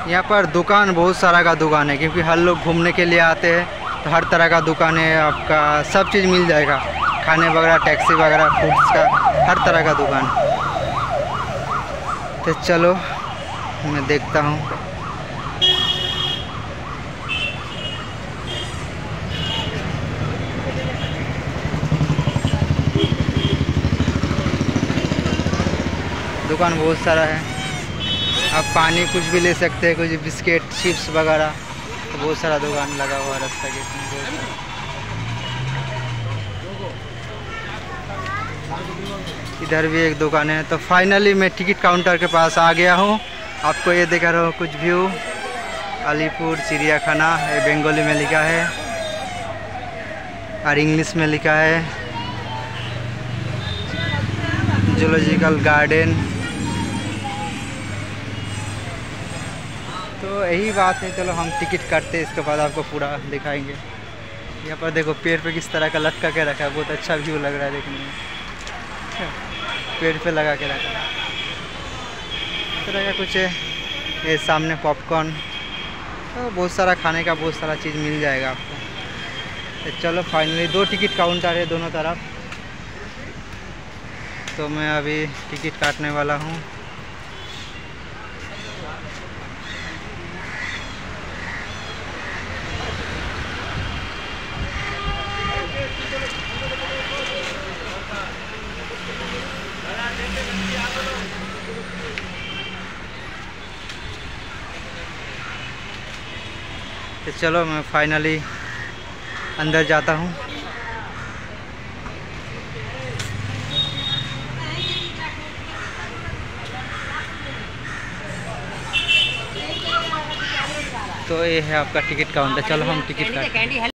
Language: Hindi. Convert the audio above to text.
यहाँ पर दुकान बहुत सारा का दुकान है, क्योंकि हर लोग घूमने के लिए आते हैं, तो हर तरह का दुकान है। आपका सब चीज़ मिल जाएगा, खाने वगैरह, टैक्सी वगैरह, फूड्स का हर तरह का दुकान। तो चलो मैं देखता हूँ। दुकान बहुत सारा है, आप पानी कुछ भी ले सकते हैं, कुछ बिस्किट, चिप्स वगैरह, तो बहुत सारा दुकान लगा हुआ है रास्ता के इसमें। इधर भी एक दुकान है। तो फाइनली मैं टिकट काउंटर के पास आ गया हूँ। आपको ये दिखा रहा हूँ कुछ व्यू, अलीपुर चिड़ियाखाना, ये बंगाली में लिखा है और इंग्लिश में लिखा है जूलॉजिकल गार्डन। तो यही बात है। चलो हम टिकट काटते हैं, इसके बाद आपको पूरा दिखाएंगे। यहाँ पर देखो पेड़ पे किस तरह का लटका के रखा है, बहुत अच्छा व्यू लग रहा है देखने में। पेड़ पे लगा के रखा है इस तरह का कुछ है। ये सामने पॉपकॉर्न, तो बहुत सारा खाने का बहुत सारा चीज़ मिल जाएगा आपको। तो चलो फाइनली 2 टिकट काउंटर है दोनों तरफ, तो मैं अभी टिकट काटने वाला हूँ। तो चलो मैं फाइनली अंदर जाता हूँ। तो ये है आपका टिकट काउंटर। चलो हम टिकट काटते हैं।